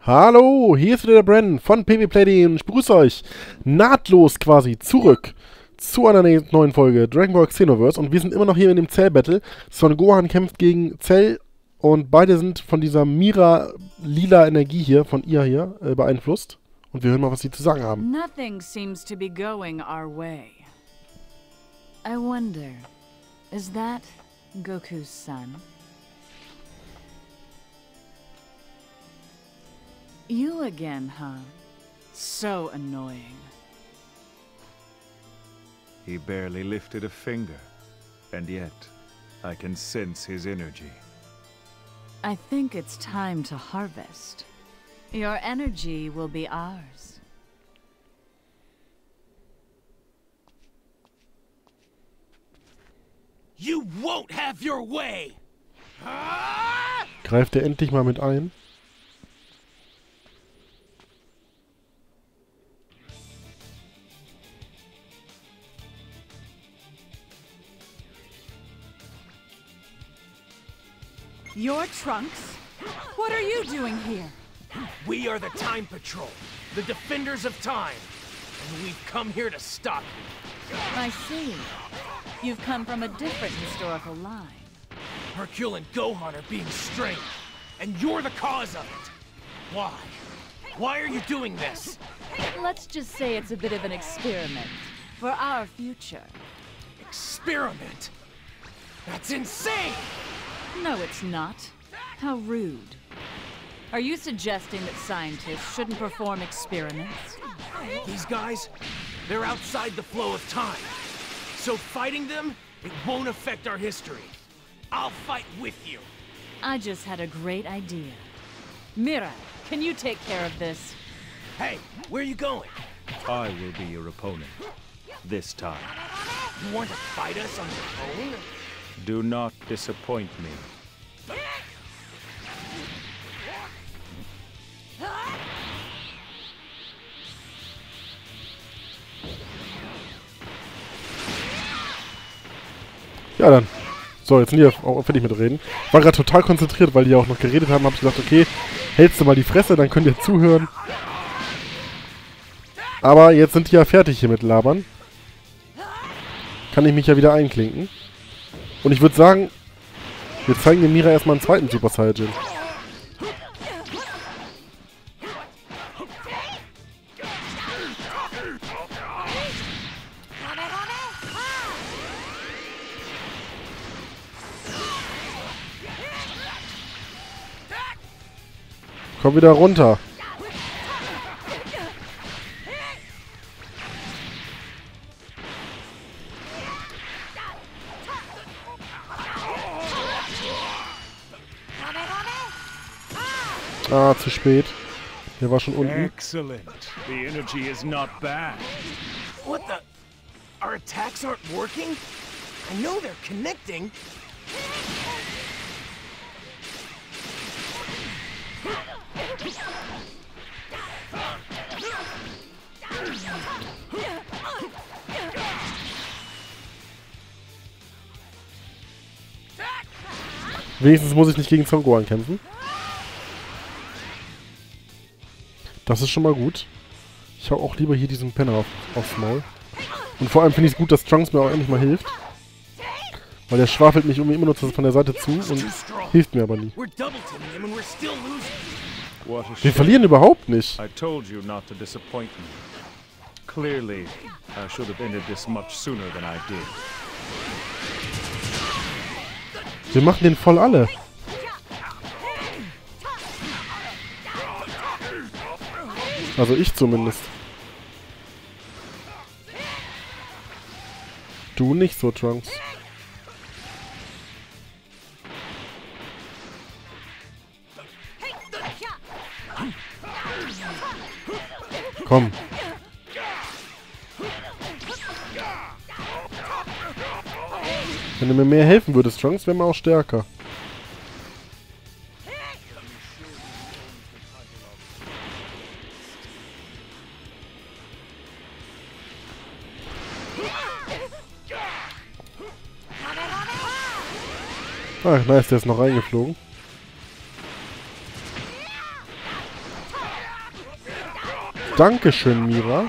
Hallo, hier ist wieder der Brandon von pvplay.de und ich begrüße euch nahtlos quasi zurück zu einer neuen Folge Dragon Ball Xenoverse und wir sind immer noch hier in dem Cell-Battle. Son Gohan kämpft gegen Cell und beide sind von dieser Mira-lila Energie hier, von ihr hier, beeinflusst. Und wir hören mal, was sie zu sagen haben. Nothing seems to be going our way. I wonder, is that Goku's son? You again, huh? So annoying. He barely lifted a finger, and yet I can sense his energy. I think it's time to harvest. Your energy will be ours. You won't have your way! Greift er endlich mal mit ein? Your Trunks? What are you doing here? We are the Time Patrol, the defenders of time, and we've come here to stop you. I see. You've come from a different historical line. Hercule and Gohan are being strange, and you're the cause of it. Why? Why are you doing this? Let's just say it's a bit of an experiment for our future. Experiment? That's insane! No, it's not. How rude. Are you suggesting that scientists shouldn't perform experiments? These guys, they're outside the flow of time. So fighting them, it won't affect our history. I'll fight with you. I just had a great idea. Mira, can you take care of this? Hey, where are you going? I will be your opponent. This time. You want to fight us on your own? Do not disappoint me. Ja, dann. So, jetzt sind die auch fertig mit reden. War gerade total konzentriert, weil die auch noch geredet haben. Hab ich gedacht, okay, hältst du mal die Fresse, dann könnt ihr zuhören. Aber jetzt sind die ja fertig hier mit Labern. Kann ich mich ja wieder einklinken. Und ich würde sagen, wir zeigen dem Mira erstmal einen zweiten Super Saiyajin. Komm wieder runter. Ah, zu spät. Der war schon unten. Excellent. The energy is not bad. What the? Our attacks aren't working? I know they're connecting. Wenigstens muss ich nicht gegen Son Gohan kämpfen. Das ist schon mal gut. Ich hau auch lieber hier diesen Penner aufs Maul. Und vor allem finde ich es gut, dass Trunks mir auch endlich mal hilft. Weil der schwafelt mich irgendwie immer nur von der Seite zu und hilft mir aber nie. Wir verlieren überhaupt nicht. I told you not to disappoint me. Clearly, I should have ended this much sooner than I did. Wir machen den voll alle. Also ich zumindest. Du nicht so, Trunks. Komm. Wenn du mir mehr helfen würdest, Trunks, wären wir auch stärker. Ah, nice, der ist noch reingeflogen. Dankeschön, Mira.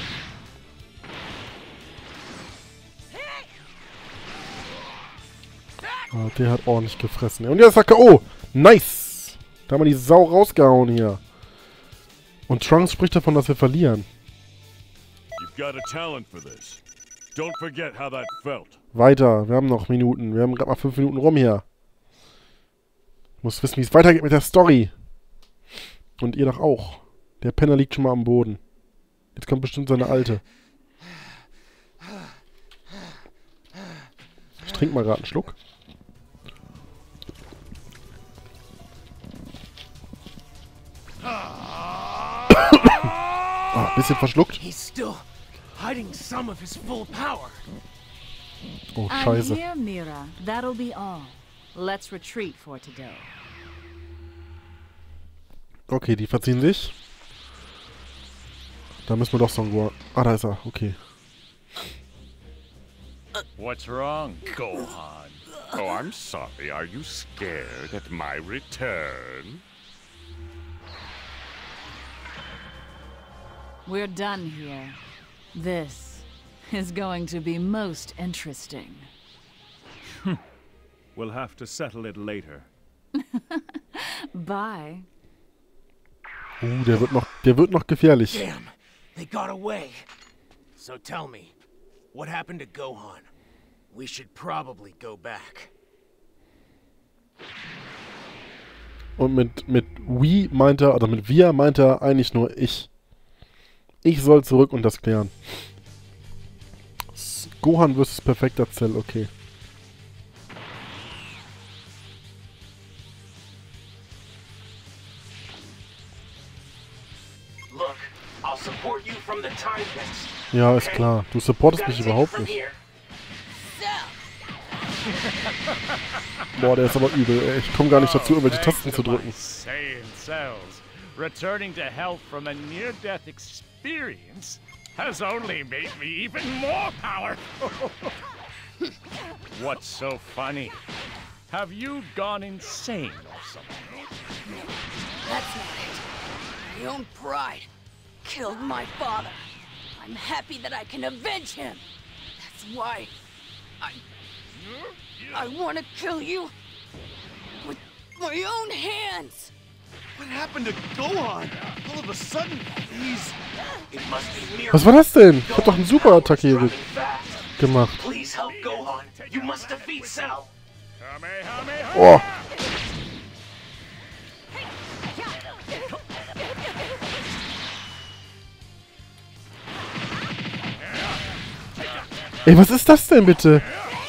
Ah, der hat ordentlich gefressen. Und jetzt sagt er, oh, nice. Da haben wir die Sau rausgehauen hier. Und Trunks spricht davon, dass wir verlieren. You've got a talent for this. Don't forget how that felt. Weiter, wir haben noch Minuten. Wir haben gerade mal 5 Minuten rum hier. Ich muss wissen, wie es weitergeht mit der Story. Und ihr doch auch. Der Penner liegt schon mal am Boden. Jetzt kommt bestimmt seine Alte. Ich trinke mal gerade einen Schluck. Ah, bisschen verschluckt. He's still hiding some of his full power. Oh, I'm scheiße. here, Mira. That'll be all. Let's retreat for today. Okay, die verziehen sich. Da müssen wir doch Son Gohan... Ah, da ist er. Okay. What's wrong, Gohan? Oh, I'm sorry. Are you scared at my return? We're done here. This is going to be most interesting. We'll have to settle it later. Bye. Der wird noch gefährlich. Damn, they got away. So tell me, what happened to Gohan? We should probably go back. Und mit we meint er, oder mit wir meint er eigentlich nur ich. Ich soll zurück und das klären. Gohan vs. Perfekter Cell, okay. Look, I'll support you from the time pits. Ja, ist klar. Du supportest mich überhaupt nicht. Boah, der ist aber übel, ey. Ich komme gar nicht dazu, irgendwelche Tasten zu drücken. Saiyan cells. Returning to health from a near-death experience has only made me even more powerful. What's so funny? Have you gone insane or something? That's not it. My own pride killed my father. I'm happy that I can avenge him. That's why I want to kill you with my own hands. What happened to Gohan? All of a sudden, he's... It must be Mira. Was war das denn? Ich hab doch einen Super-Attacke hier gemacht. Please help Gohan. You must defeat Cell. Kamehameha! Oh. Ey, was ist das denn bitte?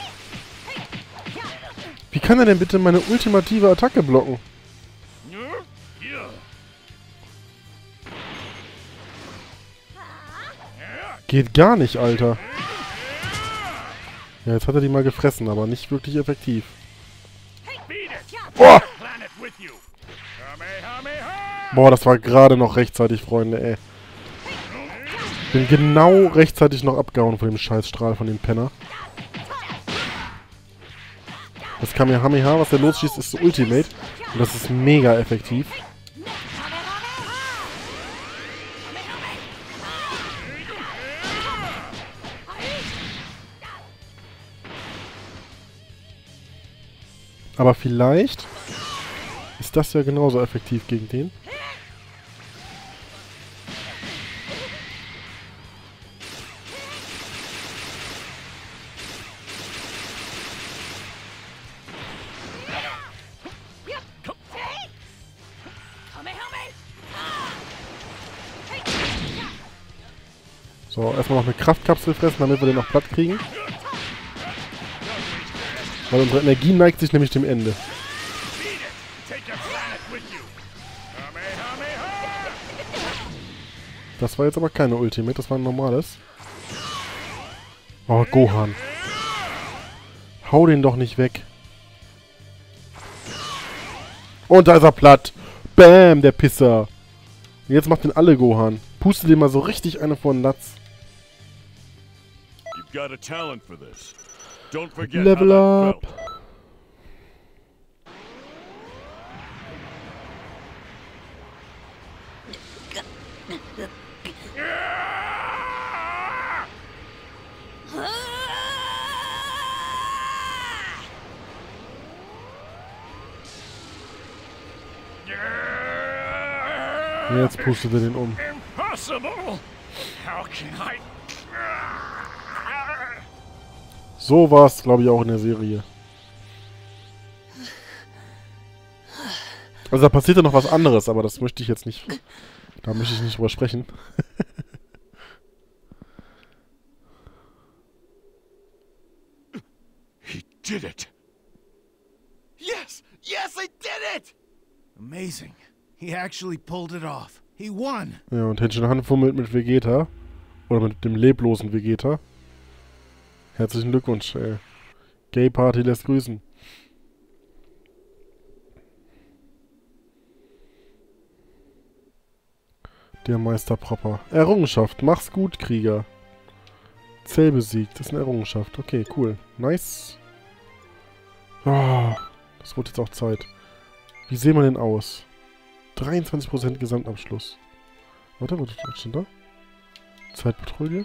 Wie kann er denn bitte meine ultimative Attacke blocken? Geht gar nicht, Alter. Ja, jetzt hat er die mal gefressen, aber nicht wirklich effektiv. Oh! Boah, das war gerade noch rechtzeitig, Freunde, ey. Bin genau rechtzeitig noch abgehauen von dem Scheißstrahl von dem Penner. Das Kamehameha, was der losschießt, ist so Ultimate. Und das ist mega effektiv. Aber vielleicht ist das ja genauso effektiv gegen den. So, erstmal noch eine Kraftkapsel fressen, damit wir den noch platt kriegen. Weil unsere Energie neigt sich nämlich dem Ende. Das war jetzt aber keine Ultimate, das war ein normales. Oh, Gohan. Hau den doch nicht weg. Und da ist er platt. Bam, der Pisser. Und jetzt macht den alle Gohan. Puste den mal so richtig eine vor den Latz. You've got a talent for this. Don't forget Level how up. that felt. Jetzt pustet er den um. Impossible! How can I... So war es, glaube ich, auch in der Serie. Also da passierte noch was anderes, aber das möchte ich jetzt nicht... Da möchte ich nicht drüber sprechen. He did it. Yes! Yes, I did it! Amazing. He actually pulled it off. He won. Ja, und Henshin Han fummelt mit Vegeta. Oder mit dem leblosen Vegeta. Herzlichen Glückwunsch, ey. Gay Party lässt grüßen. Der Meister Proper. Errungenschaft. Mach's gut, Krieger. Zell besiegt. Das ist eine Errungenschaft. Okay, cool. Nice. Oh, das wurde jetzt auch Zeit. Wie sehen wir denn aus? 23% Gesamtabschluss. Warte, was steht da? Zeitpatrouille?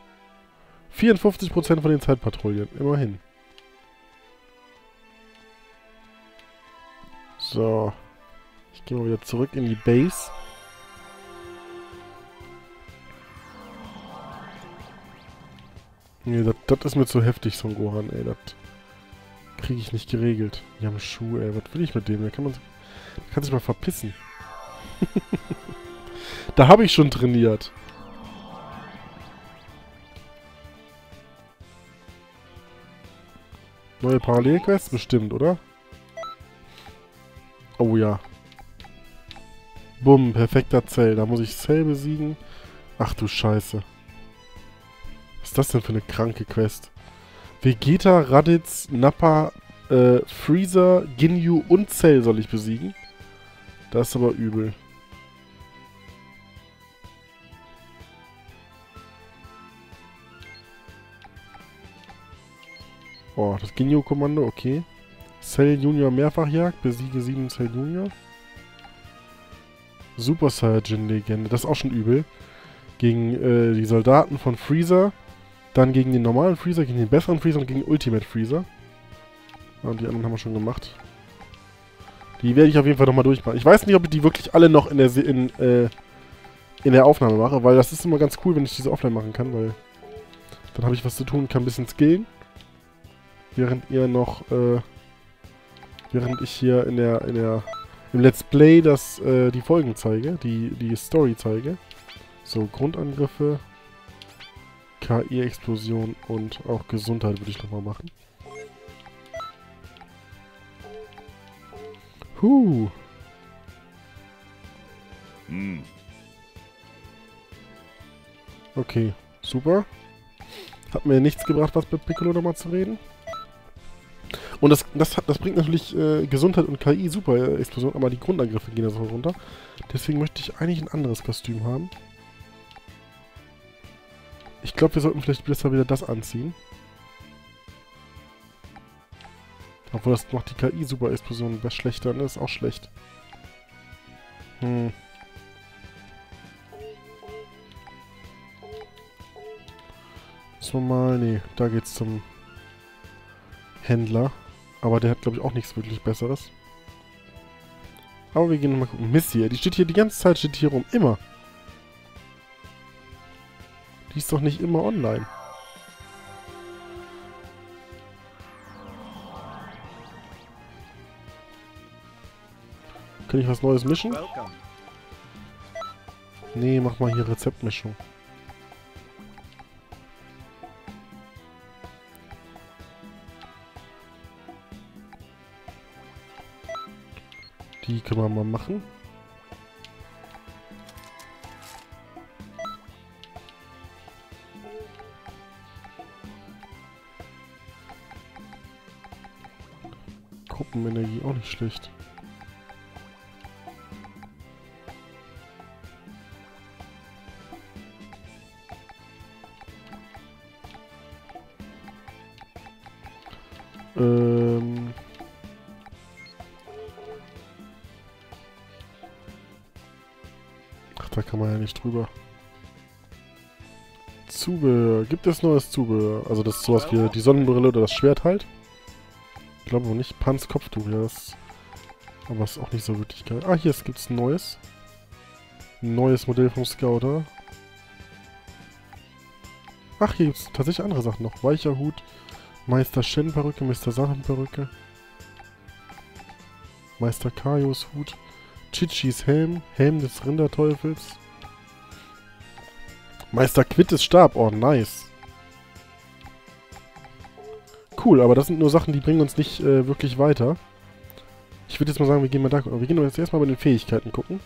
54% von den Zeitpatrouillen. Immerhin. So. Ich gehe mal wieder zurück in die Base. Nee, das ist mir zu heftig, Son Gohan, ey. Das kriege ich nicht geregelt. Yamshu, ey. Was will ich mit dem? Der kann sich mal verpissen. Da habe ich schon trainiert. Neue Parallelquests? Bestimmt, oder? Oh ja. Bumm, perfekter Cell. Da muss ich Cell besiegen. Ach du Scheiße. Was ist das denn für eine kranke Quest? Vegeta, Raditz, Nappa, Freezer, Ginyu und Cell soll ich besiegen. Das ist aber übel. Oh, das Ginyu-Kommando, okay. Cell Junior Mehrfachjagd, besiege 7 Cell Junior. Super Saiyajin-Legende, das ist auch schon übel. Gegen die Soldaten von Freezer. Dann gegen den normalen Freezer, gegen den besseren Freezer und gegen Ultimate Freezer. Ja, und die anderen haben wir schon gemacht. Die werde ich auf jeden Fall nochmal durchmachen. Ich weiß nicht, ob ich die wirklich alle noch in der Aufnahme mache, weil das ist immer ganz cool, wenn ich diese offline machen kann, weil dann habe ich was zu tun, kann ein bisschen skillen. Während ihr noch, während ich hier im Let's Play die Folgen zeige, die Story zeige. So, Grundangriffe, KI-Explosion und auch Gesundheit würde ich nochmal machen. Okay, super. Hat mir nichts gebracht, was mit Piccolo nochmal zu reden. Und das bringt natürlich Gesundheit und KI super Explosion, aber die Grundangriffe gehen da so runter. Deswegen möchte ich eigentlich ein anderes Kostüm haben. Ich glaube, wir sollten vielleicht besser wieder das anziehen. Obwohl das macht die KI super Explosion besser schlechter, ne? Das ist auch schlecht. Müssen wir mal... Nee, da geht's zum Händler. Aber der hat, glaube ich, auch nichts wirklich Besseres. Aber wir gehen nochmal gucken. Missy, die steht hier die ganze Zeit, steht hier rum. Immer. Die ist doch nicht immer online. Kann ich was Neues mischen? Nee, mach mal hier Rezeptmischung. Die können wir mal machen. Gruppenenergie auch nicht schlecht. Ach, da kann man ja nicht drüber. Zubehör. Gibt es neues Zubehör? Also das ist sowas wie die Sonnenbrille oder das Schwert halt. Ich glaube wohl nicht. Pans Kopftuch, ja. Aber ist auch nicht so wirklich geil. Ah, hier gibt es ein neues. Ein neues Modell vom Scouter. Ach, hier gibt es tatsächlich andere Sachen noch. Weicher Hut, Meister Shen Perücke, Meister Sachen Perücke, Meister Kaios Hut, Chichis Helm, Helm des Rinderteufels, Meister Quittes Stab, oh nice. Cool, aber das sind nur Sachen, die bringen uns nicht wirklich weiter. Ich würde jetzt mal sagen, wir gehen mal da gucken. Wir gehen jetzt erstmal bei den Fähigkeiten gucken.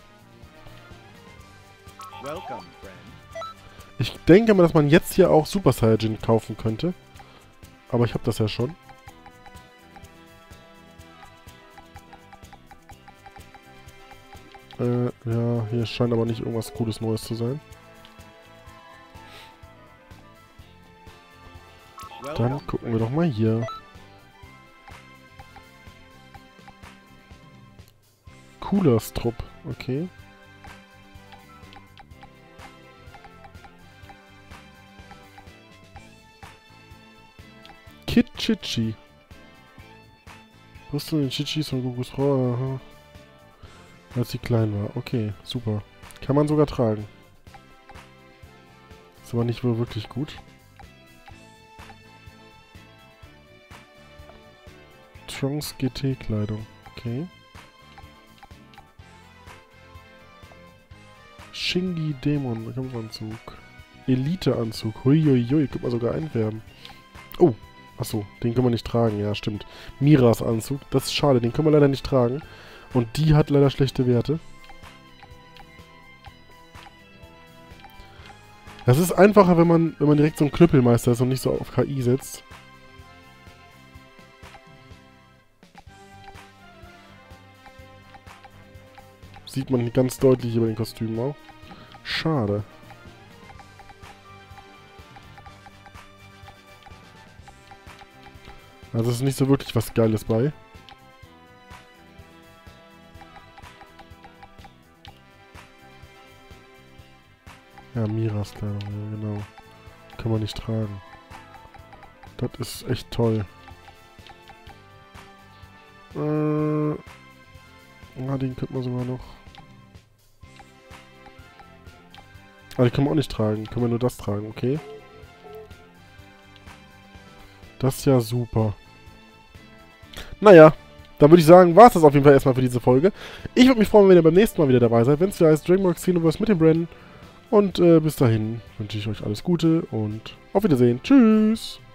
Ich denke mal, dass man jetzt hier auch Super Saiyajin kaufen könnte. Aber ich habe das ja schon. Ja, hier scheint aber nicht irgendwas Cooles Neues zu sein. Dann gucken wir doch mal hier. Coolerstrupp, okay. Kid Chichi. Rüstung den Chichis von Gokus Frau, aha. Als sie klein war. Okay, super. Kann man sogar tragen. Ist aber nicht wohl wirklich gut. Trunks GT-Kleidung. Okay. Shingi Dämon, Kampfanzug. Elite-Anzug. Huiuiui, könnte man sogar einwerben. Oh, achso, den können wir nicht tragen, ja, stimmt. Miras Anzug, das ist schade, den können wir leider nicht tragen. Und die hat leider schlechte Werte. Das ist einfacher, wenn man direkt so ein Knüppelmeister ist und nicht so auf KI setzt. Sieht man ganz deutlich über den Kostümen auch. Schade. Also es ist nicht so wirklich was Geiles bei. Ja, Miras Kleidung, ja, genau. Kann man nicht tragen. Das ist echt toll. Den könnte man sogar noch... Ah, den können wir auch nicht tragen. Können wir nur das tragen, okay. Das ist ja super. Naja, dann würde ich sagen, war es das auf jeden Fall erstmal für diese Folge. Ich würde mich freuen, wenn ihr beim nächsten Mal wieder dabei seid, wenn es wieder heißt Dragon Ball Xenoverse mit dem Bren. Und bis dahin wünsche ich euch alles Gute und auf Wiedersehen. Tschüss!